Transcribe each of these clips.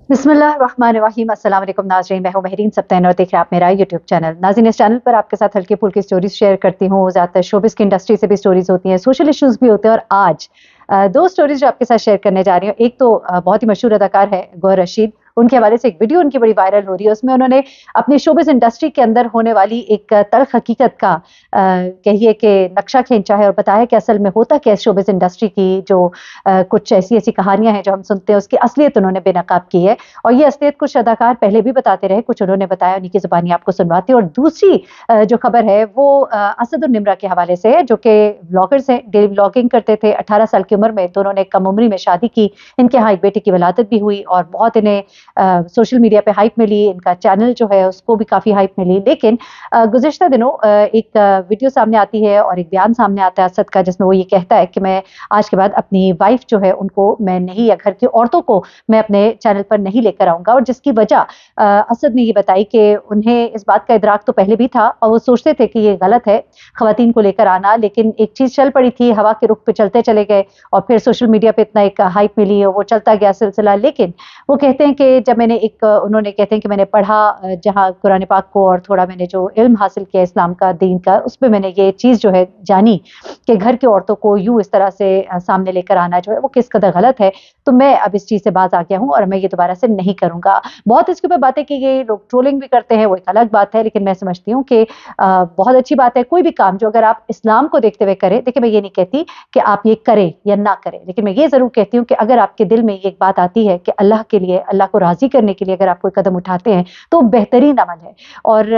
बिस्मिल्लाहिर्रहमानिर्रहीम। अस्सलाम वालेकुम नाज़रीन, मैं हूं महरीन सब्तैन और देख रहे हैं आप मेरा यूट्यूब चैनल। नाज़रीन, इस चैनल पर आपके साथ हल्की फुल्की स्टोरीज शेयर करती हूँ। ज़्यादातर शोबिस की इंडस्ट्री से भी स्टोरीज होती हैं, सोशल इश्यूज भी होते हैं। और आज दो स्टोरीज जो आपके साथ शेयर करने जा रही हूँ। एक तो बहुत ही मशहूर अदाकार है गौहर रशीद, उनके हवाले से एक वीडियो उनकी बड़ी वायरल हो रही है। उसमें उन्होंने अपनी शोबिस इंडस्ट्री के अंदर होने वाली एक तल्ख हकीकत का कहिए कि नक्शा खींचा है और बताया कि असल में होता क्या है शोबिस इंडस्ट्री की। जो कुछ ऐसी ऐसी कहानियां हैं जो हम सुनते हैं, उसकी असलियत उन्होंने बेनकाब की है। और ये असलियत कुछ अदाकार पहले भी बताते रहे, कुछ उन्होंने बताया, उन्हीं की जुबानी आपको सुनवाती। और दूसरी जो खबर है वो असद और निम्रा के हवाले से है, जो कि व्लॉगर्स हैं, डेली व्लॉगिंग करते थे। 18 साल की उम्र में दोनों ने कम उम्री में शादी की। इनके यहाँ एक बेटे की वलादत भी हुई और बहुत इन्हें सोशल मीडिया पे हाइप मिली। इनका चैनल जो है उसको भी काफी हाइप मिली। लेकिन गुज़िश्ता दिनों एक वीडियो सामने आती है और एक बयान सामने आता है असद का, जिसमें वो ये कहता है कि मैं आज के बाद अपनी वाइफ जो है उनको मैं नहीं, या घर की औरतों को मैं अपने चैनल पर नहीं लेकर आऊंगा। और जिसकी वजह असद ने ये बताई कि उन्हें इस बात का इदराक तो पहले भी था और वो सोचते थे कि ये गलत है खवातीन को लेकर आना, लेकिन एक चीज चल पड़ी थी, हवा के रुख पे चलते चले गए और फिर सोशल मीडिया पे इतना एक हाइप मिली और वो चलता गया सिलसिला। लेकिन वो कहते हैं कि जब मैंने उन्होंने कहते हैं कि मैंने पढ़ा जहाँ कुरान पाक को, और थोड़ा मैंने जो इल्म हासिल किया इस्लाम का, दीन का, उसमें मैंने ये चीज जो है जानी कि घर की औरतों को यूं इस तरह से सामने लेकर आना जो है वो किस कदर गलत है। तो मैं अब इस चीज से बाज आ गया हूं और मैं ये दोबारा से नहीं करूंगा। बहुत इसके ऊपर बातें की गई, लोग ट्रोलिंग भी करते हैं, वो एक अलग बात है। लेकिन मैं समझती हूँ कि बहुत अच्छी बात है। कोई भी काम जो अगर आप इस्लाम को देखते हुए करें, देखिए मैं ये नहीं कहती कि आप ये करें या ना करें, लेकिन मैं ये जरूर कहती हूँ कि अगर आपके दिल में ये एक बात आती है कि अल्लाह के लिए, अल्लाह को राजी करने के लिए अगर आप कोई कदम उठाते हैं तो बेहतरीन अमल है। और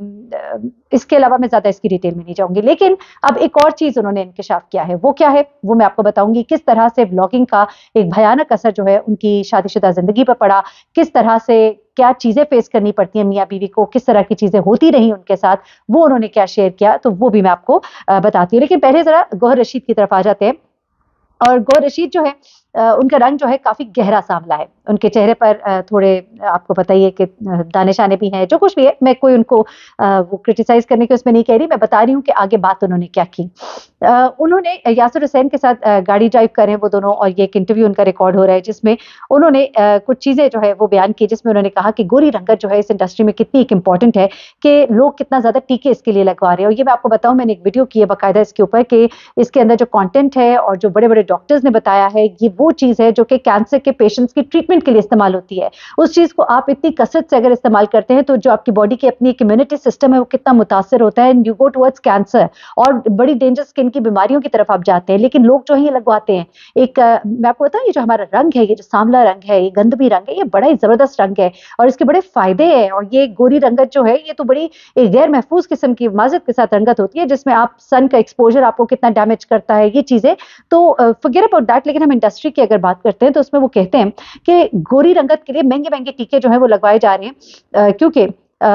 इसके अलावा मैं ज्यादा इसकी डिटेल में नहीं जाऊंगी। लेकिन अब एक और चीज उन्होंने इंकशाफ किया है, वो क्या है वो मैं आपको बताऊंगी। किस तरह से ब्लॉगिंग का एक भयानक असर जो है उनकी शादीशुदा जिंदगी पर पड़ा, किस तरह से क्या चीजें फेस करनी पड़ती हैं मियाँ बीवी को, किस तरह की चीजें होती रही उनके साथ, वो उन्होंने क्या शेयर किया, तो वो भी मैं आपको बताती हूँ। लेकिन पहले जरा गौहर रशीद की तरफ आ जाते हैं। और गौहर रशीद जो है उनका रंग जो है काफी गहरा सांवला है। उनके चेहरे पर थोड़े आपको पता ही है कि दाने शाने भी हैं, जो कुछ भी है। मैं कोई उनको वो क्रिटिसाइज करने की उसमें नहीं कह रही, मैं बता रही हूँ कि आगे बात उन्होंने क्या की। उन्होंने यासिर हुसैन के साथ गाड़ी ड्राइव कर रहे हैं वो दोनों, और ये एक इंटरव्यू उनका रिकॉर्ड हो रहा है जिसमें उन्होंने कुछ चीजें जो है वो बयान की, जिसमें उन्होंने कहा कि गोरी रंगत जो है इस इंडस्ट्री में कितनी एक इंपॉर्टेंट है, कि लोग कितना ज्यादा टीके इसके लिए लगवा रहे हैं। और ये मैं आपको बताऊं, मैंने एक वीडियो की है बाकायदा इसके ऊपर, कि इसके अंदर जो कंटेंट है और जो बड़े बड़े डॉक्टर्स ने बताया है, ये वो चीज है जो कि कैंसर के पेशेंट्स की ट्रीटमेंट के लिए इस्तेमाल होती है। उस चीज को आप इतनी कसरत से अगर इस्तेमाल करते हैं तो जो आपकी बॉडी की अपनी एक इम्यूनिटी सिस्टम है वो कितना मुतासर होता है, and you go towards cancer और बड़ी डेंजर स्किन की बीमारियों की तरफ आप जाते हैं। लेकिन लोग जो है ये लगवाते हैं। एक मैं आपको बताऊं, ये जो हमारा रंग है, ये जो सांवला रंग है, ये गंधबी रंग है, ये बड़ा ही जबरदस्त रंग है और इसके बड़े फायदे हैं। और ये गोरी रंगत जो है ये तो बड़ी एक गैर महफूज किस्म की माजत के साथ रंगत होती है, जिसमें आप सन का एक्सपोजर आपको कितना डैमेज करता है, ये चीजें तो फॉरगेट अबाउट दैट। लेकिन हम इंडस्ट्री की अगर बात करते हैं तो उसमें वो कहते हैं कि गोरी रंगत के लिए महंगे महंगे टीके जो है वो लगवाए जा रहे हैं, क्योंकि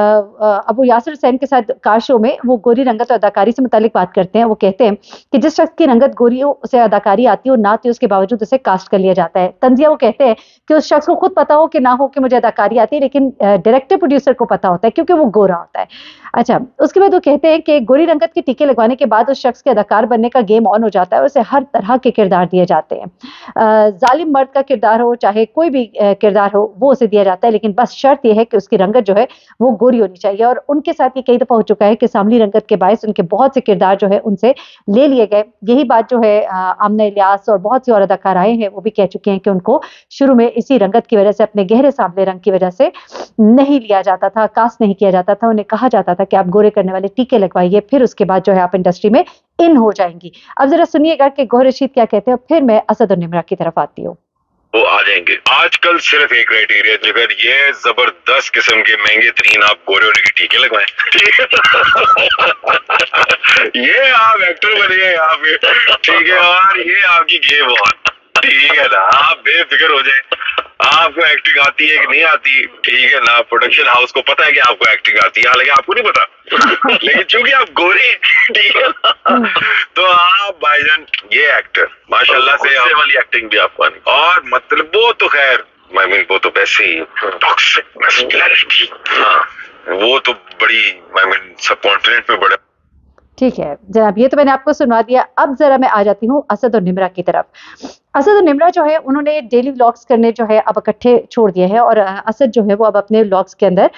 अब वो यासिर हुसैन के साथ कार शो में वो गोरी रंगत और अदाकारी से मुतालिक बात करते हैं। वो कहते हैं कि जिस शख्स की रंगत गोरी हो उसे अदाकारी आती हो ना आती हो, उसके बावजूद उसे कास्ट कर लिया जाता है। तंजिया वो कहते हैं कि उस शख्स को खुद पता हो कि ना हो कि मुझे अदाकारी आती है, लेकिन डायरेक्टर प्रोड्यूसर को पता होता है क्योंकि वो गोरा होता है। अच्छा, उसके बाद वो कहते हैं कि गोरी रंगत के टीके लगवाने के बाद उस शख्स के अदाकार बनने का गेम ऑन हो जाता है और उसे हर तरह के किरदार दिए जाते हैं। जालिम मर्द का किरदार हो चाहे कोई भी किरदार हो वो उसे दिया जाता है, लेकिन बस शर्त यह है कि उसकी रंगत जो है वो गोरी होनी चाहिए। और उनके साथ ये कई दफा हो चुका है कि सांवली रंगत के बायस उनके बहुत से किरदार जो है उनसे ले लिए गए। यही बात जो है आमना इलियास और बहुत सी और अदाकार आए हैं वो भी कह चुके हैं कि उनको शुरू में इसी रंगत की वजह से, अपने गहरे सांवले रंग की वजह से नहीं लिया जाता था, कास्ट नहीं किया जाता था। उन्हें कहा जाता था कि आप गोरे करने वाले टीके लगवाइए, फिर उसके बाद जो है आप इंडस्ट्री में इन हो जाएंगी। अब जरा सुनिएगा कि गौहर रशीद क्या कहते हैं, फिर मैं असद और निम्रा की तरफ आती हूँ। वो आ जाएंगे। आजकल सिर्फ एक क्राइटेरिया, अगर ये जबरदस्त किस्म के महंगे तरीन आप गोरे होने के टीके लगवाएं, ये आप एक्टर बनिए यहाँ पे, ठीक है, और ये आपकी गेम ऑन, ठीक है ना, आप बेफिक्र हो जाए। आपको एक्टिंग आती है कि नहीं आती, ठीक है ना, प्रोडक्शन हाउस को पता है कि आपको एक्टिंग आती है, हालांकि आपको नहीं पता, लेकिन चूंकि आप गोरे हैं, ठीक है ना, तो आप भाईजान ये एक्टर माशाल्लाह से वाली एक्टिंग भी आपको आनी। और मतलब वो तो खैर आई मीन वो तो वैसे ही टॉक्सिक मैस्कुलिनिटी, हाँ वो तो बड़ी आई मीन सब कॉन्टिनेंट पे बड़ा। ठीक है जनाब, ये तो मैंने आपको सुनवा दिया। अब जरा मैं आ जाती हूँ असद और निम्रा की तरफ। असद और निम्रा जो है उन्होंने डेली व्लॉग्स करने जो है अब इकट्ठे छोड़ दिए हैं, और असद जो है वो अब अपने व्लॉग्स के अंदर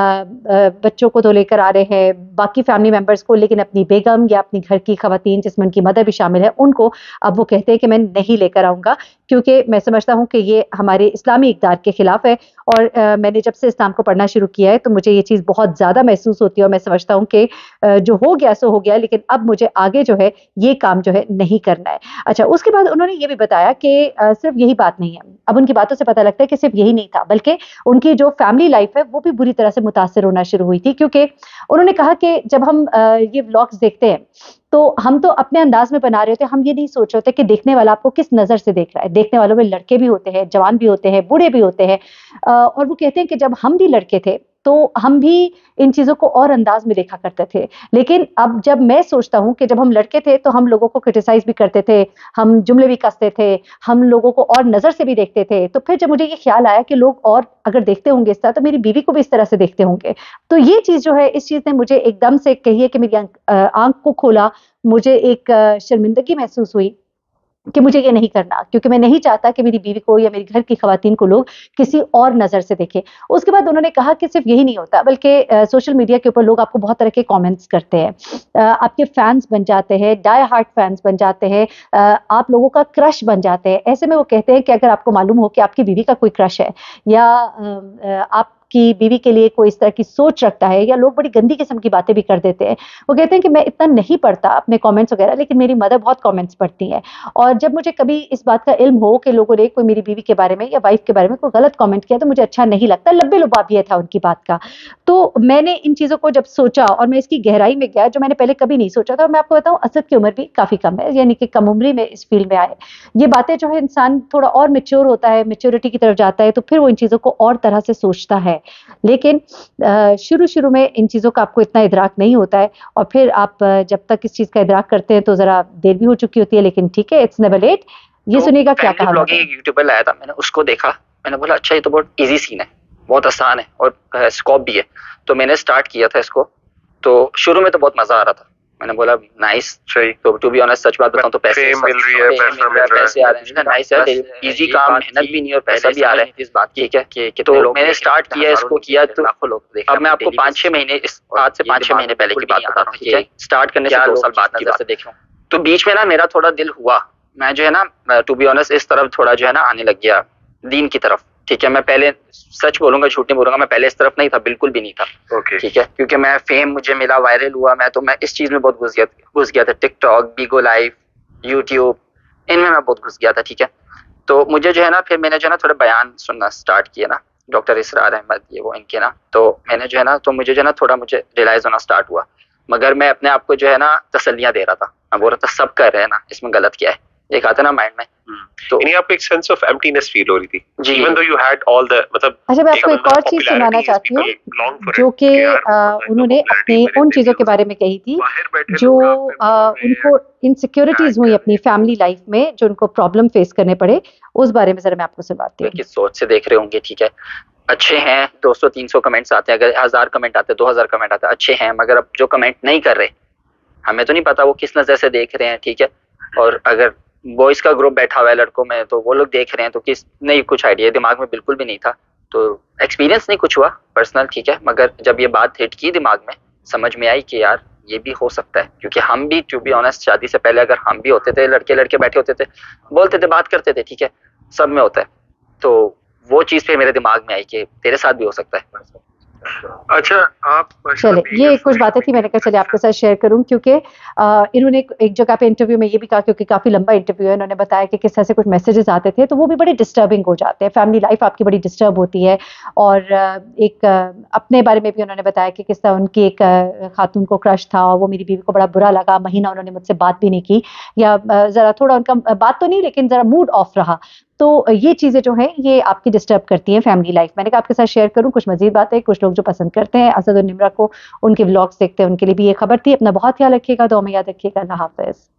बच्चों को तो लेकर आ रहे हैं, बाकी फैमिली मेंबर्स को, लेकिन अपनी बेगम या अपनी घर की खवातीन जिसमें उनकी मदर भी शामिल है उनको अब वो कहते हैं कि मैं नहीं लेकर आऊँगा, क्योंकि मैं समझता हूँ कि ये हमारे इस्लामी इक़दार के खिलाफ है। और मैंने जब से इस्लाम को पढ़ना शुरू किया है तो मुझे ये चीज़ बहुत ज़्यादा महसूस होती है, और मैं समझता हूँ कि जो हो गया सो हो गया, लेकिन अब मुझे आगे जो है ये काम जो है नहीं करना है। अच्छा, उसके बाद उन्होंने ये भी बताया कि सिर्फ यही बात नहीं है, अब उनकी बातों से पता लगता है कि सिर्फ यही नहीं था, बल्कि उनकी जो फैमिली लाइफ है वो भी बुरी तरह से मुतासिर होना शुरू हुई थी, क्योंकि उन्होंने कहा कि जब हम ये व्लॉग्स देखते हैं तो हम तो अपने अंदाज में बना रहे होते हैं, हम ये नहीं सोच रहे होते कि देखने वाला आपको किस नज़र से देख रहा है। देखने वालों में लड़के भी होते हैं, जवान भी होते हैं, बूढ़े भी होते हैं, और वो कहते हैं कि जब हम भी लड़के थे तो हम भी इन चीज़ों को और अंदाज में देखा करते थे, लेकिन अब जब मैं सोचता हूँ कि जब हम लड़के थे तो हम लोगों को क्रिटिसाइज भी करते थे, हम जुमले भी कसते थे, हम लोगों को और नज़र से भी देखते थे, तो फिर जब मुझे ये ख्याल आया कि लोग और अगर देखते होंगे इस तरह तो मेरी बीवी को भी इस तरह से देखते होंगे, तो ये चीज़ जो है, इस चीज़ ने मुझे एकदम से कहिए कि मेरी आंख को खोला, मुझे एक शर्मिंदगी महसूस हुई कि मुझे ये नहीं करना, क्योंकि मैं नहीं चाहता कि मेरी बीवी को या मेरी घर की खवातीन को लोग किसी और नज़र से देखें। उसके बाद उन्होंने कहा कि सिर्फ यही नहीं होता, बल्कि सोशल मीडिया के ऊपर लोग आपको बहुत तरह के कमेंट्स करते हैं, आपके फैंस बन जाते हैं, डाई हार्ट फैंस बन जाते हैं, आप लोगों का क्रश बन जाते हैं। ऐसे में वो कहते हैं कि अगर आपको मालूम हो कि आपकी बीवी का कोई क्रश है, या आप की बीवी के लिए कोई इस तरह की सोच रखता है, या लोग बड़ी गंदी किस्म की बातें भी कर देते हैं। वो कहते हैं कि मैं इतना नहीं पढ़ता अपने कमेंट्स वगैरह, लेकिन मेरी मदर बहुत कमेंट्स पढ़ती हैं, और जब मुझे कभी इस बात का इल्म हो कि लोगों ने कोई मेरी बीवी के बारे में या वाइफ के बारे में कोई गलत कमेंट किया तो मुझे अच्छा नहीं लगता, लब्बे लुबाब ये था उनकी बात का। तो मैंने इन चीज़ों को जब सोचा और मैं इसकी गहराई में गया, जो मैंने पहले कभी नहीं सोचा था, और मैं आपको बताऊँ असद की उम्र भी काफ़ी कम है, यानी कि कम उम्री में इस फील्ड में आए। ये बातें जो है, इंसान थोड़ा और मैच्योर होता है, मैच्योरिटी की तरफ जाता है, तो फिर वो इन चीज़ों को और तरह से सोचता है। लेकिन शुरू-शुरू में इन चीज़ों का आपको इतना इदराक नहीं होता है, और फिर आप जब तक इस चीज़ का इदराक करते हैं तो ज़रा देर भी हो चुकी होती है, लेकिन ठीक है, इट्स नेवर लेट। ये सुनिएगा क्या कहा व्लॉगिंग उन्होंने। एक यूट्यूबर लाया था, मैंने उसको देखा, मैंने बोला अच्छा ये तो बहुत इजी सीन है, बहुत आसान है और स्कोप भी है, तो मैंने स्टार्ट किया था इसको। तो शुरू में तो बहुत मजा आ रहा था, मैंने बोला नाइस, तो टू बी ऑनेस्ट सच बात बताऊं तो पैसे मिल रही है, पैसे आ रहे हैं, नाइस है, इजी काम, मेहनत भी नहीं और पैसा भी आ रहा है इस बात की, ठीक है कि तो मैंने स्टार्ट किया इसको, किया तो लाखों लोग देख। अब मैं आपको 5-6 महीने, आज से 5-6 महीने पहले की बात बता रहा हूँ, ठीक है, स्टार्ट करने से 2 साल बाद की बात से देख रहा हूँ। तो बीच में ना मेरा थोड़ा दिल हुआ, मैं जो है ना टू बी ऑनेस्ट इस तरफ थोड़ा जो है ना आने लग गया, दीन की तरफ, ठीक है। मैं पहले सच बोलूंगा, झूठ नहीं बोलूंगा, मैं पहले इस तरफ नहीं था, बिल्कुल भी नहीं था, ठीक है, क्योंकि मैं फेम मुझे मिला, वायरल हुआ, मैं इस चीज में बहुत घुस गया था, टिकटॉक, बीगो लाइव, यूट्यूब, इनमें मैं बहुत घुस गया था, ठीक है। तो मुझे जो है ना, फिर मैंने जो है ना थोड़े बयान सुनना स्टार्ट किया ना, डॉक्टर इसरार अहमद ये वो इनके ना, तो मैंने जो है ना, तो मुझे जो है ना थोड़ा मुझे रियलाइज होना स्टार्ट हुआ, मगर मैं अपने आप को जो है ना तसल्लियां दे रहा था, मैं बोल रहा था सब कर रहे हैं ना, इसमें गलत क्या है, एक आता ना माइंड में। तो आपको एक सेंस ऑफ एम्प्टीनेस फील हो रही थी, जी, even though you had all the, मतलब अच्छा, मैं आपको एक और चीज सुनाना चाहती हूँ, जो कि उन्होंने अपने उन चीजों के बारे में कही थी जो उनको इनसिक्योरिटीज हुई अपनी फैमिली लाइफ में, जो उनको प्रॉब्लम फेस करने पड़े, उस बारे में जरा मैं आपको सुनाती हूँ। किस सोच से देख रहे होंगे, ठीक है, अच्छे हैं, 200-300 कमेंट्स आते हैं, अगर 1000 कमेंट आते हैं, 2000 कमेंट आते हैं, अच्छे हैं, मगर अब जो कमेंट नहीं कर रहे, हमें तो नहीं पता वो किस नजर से देख रहे हैं, ठीक है। और अगर बॉयज का ग्रुप बैठा हुआ है लड़कों में, तो वो लोग देख रहे हैं, तो किस नहीं, कुछ आइडिया दिमाग में बिल्कुल भी नहीं था, तो एक्सपीरियंस नहीं कुछ हुआ पर्सनल, ठीक है, मगर जब ये बात हिट की दिमाग में, समझ में आई कि यार ये भी हो सकता है, क्योंकि हम भी टू बी ऑनेस्ट शादी से पहले अगर हम भी होते थे, लड़के लड़के बैठे होते थे, बोलते थे, बात करते थे, ठीक है, सब में होता है, तो वो चीज पे मेरे दिमाग में आई कि तेरे साथ भी हो सकता है। अच्छा, आप चले, ये कुछ बातें थी, मैंने कहा चले आपके साथ शेयर करूं, क्योंकि इन्होंने एक जगह पे इंटरव्यू में ये भी कहा, क्योंकि काफी लंबा इंटरव्यू है, इन्होंने बताया कि किस तरह से कुछ मैसेजेस आते थे तो वो भी बड़े डिस्टर्बिंग हो जाते हैं, फैमिली लाइफ आपकी बड़ी डिस्टर्ब होती है। और एक अपने बारे में भी उन्होंने बताया कि किस तरह उनकी एक खातून को क्रश था, और वो मेरी बीवी को बड़ा बुरा लगा, महीना उन्होंने मुझसे बात भी नहीं की, या जरा थोड़ा उनका बात तो नहीं, लेकिन जरा मूड ऑफ रहा। तो ये चीज़ें जो हैं ये आपकी डिस्टर्ब करती हैं फैमिली लाइफ। मैंने कहा आपके साथ शेयर करूं कुछ मजीद बातें। कुछ लोग जो पसंद करते हैं असद और निम्रा को, उनके व्लॉग्स देखते हैं, उनके लिए भी ये खबर थी। अपना बहुत ख्याल रखिएगा, दुआ में याद रखिएगा। अल्लाह हाफ़िज़।